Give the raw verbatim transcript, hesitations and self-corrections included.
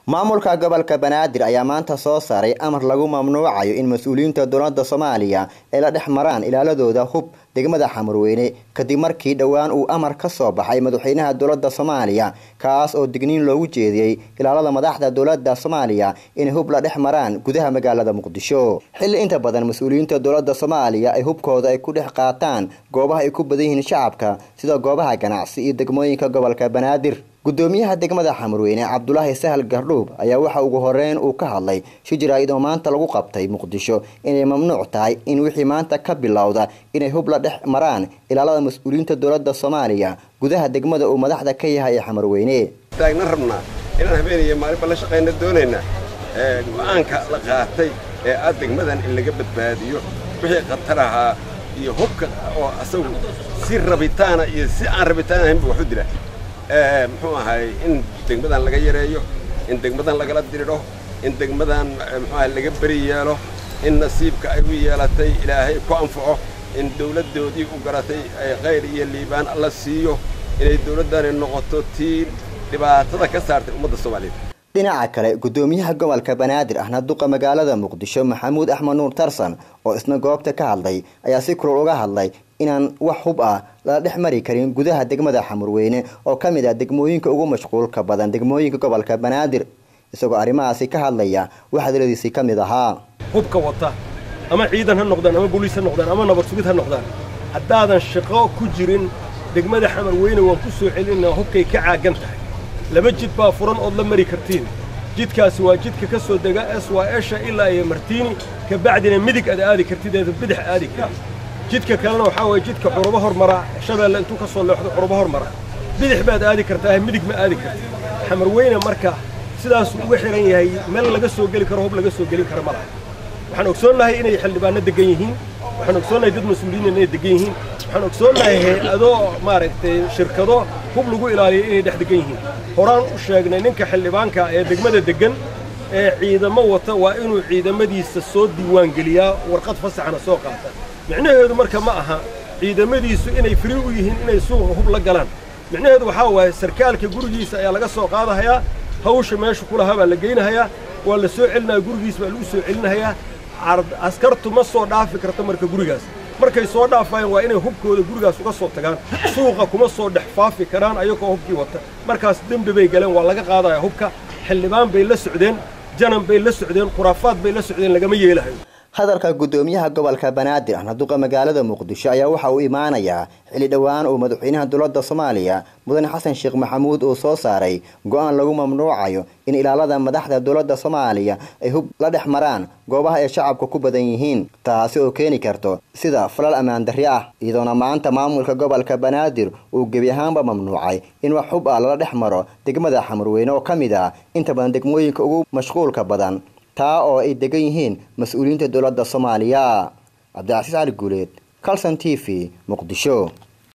maamulka gobolka Banaadir ayaa maanta soo saaray amar lagu mamnuucayo in mas'uuliyiinta dowladda Soomaaliya ay la dhex maraan ilaaladooda hub degmada Xamarweyne kadib markii dhawaan uu amar ka soo baxay madaxweynaha dowladda Soomaaliya kaas oo digniin loogu jeediyay ilaalada madaxda dowladda Soomaaliya in hub la dhex maraan gudaha magaalada Muqdisho xilli inta badan mas'uuliyiinta dowladda Soomaaliya ay hubkooda ay ku dhex qaataan goobaha ay ku badan yihiin shacabka sida goobaha ganacsi iyo degmooyinka gobolka Banaadir gudoomiyaha degmada Xamarweyne Cabdullaahi Sahal Gardhuub ayaa waxa ugu horeyn uu ka hadlay shijiraad oo maanta lagu qabtay Muqdisho inay mamnuuc tahay in wixii maanta ka bilowda inay hub la dhex maraan ilaalada mas'uuliyiinta dowladda Soomaaliya gudaha degmada uu madaxda ka yahay Xamarweyne taagna rabnaa inaan habeenayo maalin la shaqeyna doonayna ee go'aanka la qaatay ee aad degmadan in laga badbaadiyo wixii qataraha iyo hubka oo asagu si rabitaana iyo si aan rabitaan ahayn wax u dila ee muxuu ahay in degmadan laga yareeyo in degmadan laga la diriro in degmadan muxuu ahay laga bari yeelo in nasiibka ay u yeelatay ilaahay ku anfaco in dawladoodii u garatay ay qeyr iyo liibaan alla siiyo inay dawladdan noqoto tii dhibaatada ka saartay ummadda Soomaaliyeed dhinaca kale gudoomiyaha gobolka Banaadir ahna duqa magaalada Muqdisho Maxamuud Axmed Nuur Tarsan oo isna goobta ka hadlay ayaa si kulul uga hadlay inaan wax hub ah la dhex mari karin gudaha degmada Xamarweyne oo kamid ah degmooyinka ugu mashquulka badan degmooyinka gobolka Banaadir isagoo arimahaasi ka hadlaya waxa daladiisi kamid ahaa hubka wata ama ciidan ha noqdaan ama booliis ha noqdaan ama nabad sugid ha noqdaan haddaadan shaqo ku jirin degmada Xamarweyne waan ku soo celinaa hubkay ka caagan tahay laba jid baa furan oo la mari kartiin jidkaasi waa jidka ka soo dega S Y S ilaa ay Martiini ka bacdina midig aad aadi kartid bidix aadi kartid jidka kalena waxa way jidka xurubo hormara shabeelle intuu ka soo leexdo xurubo hormara bidix baad aadi kartaa midig ma aadi kartid Xamarweyne marka sidaas ugu xiran yahay meel laga soo gali karo hub laga soo gali karo malaha waxaan ogsoonahay inay xildhibaano degan yihiin waxaan ogsoonahay dad mas'uuliyiin inay degan yihiin waxaan ogsoonahay hay'ado maaragtay shirkado hub lagu ilaaliyo inay dhex degan yihiin horaan u sheegnay ninka xildhibaanka ee degmada degan ee ciidamo wata waa inuu ciidamadiisa soo diiwaan geliyaa warqad fasaxna soo qaata micnaheedu marka ma aha ciidamadiisu inay free u yihiin inay suuqa hub la galaan micnaheedu waxa waaye sarkaalka gurigiisa ayaa laga soo qaadayaa hawsha meesha kula haba la geynayaa waa la soo celinaa gurigiisa baa lagu soo celinayaa askartu ma soo dhaafi karto marka gurigaas markay soo dhaafayaan waa inay hubkooda gurigaas uga soo tagaan suuqa kuma soo dhex faafi karaan ayagoo hubkii wata markaas dambi bay galeen waa laga qaadayaa hubka xildhibaan bay la socdeen janan bay la socdeen khuraafaad bay la socdeen lagama yeelahayo hadalka gudoomiyaha gobolka Banaadir ahna duqa magaalada Muqdisho ayaa waxa uu imaanayaa xilli dhawaan oo madaxweynaha dowladda Soomaaliya Mudane Xasan Sheekh Maxamuud oo soo saaray go'aan lagu mamnuucayo in ilaalada madaxda dowladda Soomaaliya ay hub la dhex maraan goobaha ay shacabka ku badan yihiin taasi oo keeni karto sida falal amaan darri ah iyadoo maanta maamulka gobolka Banaadir uu gebi ahaanba mamnuucay in wax hub ah la dhex maro degmada Xamarweyne oo kamid ah inta badan degmooyinka ugu mashquulka badan taa oo ay degan yihiin mas'uuliyiinta dowladda Soomaaliya Cabdi Casiis Cali Guuleed Kalsan T V Muqdisho.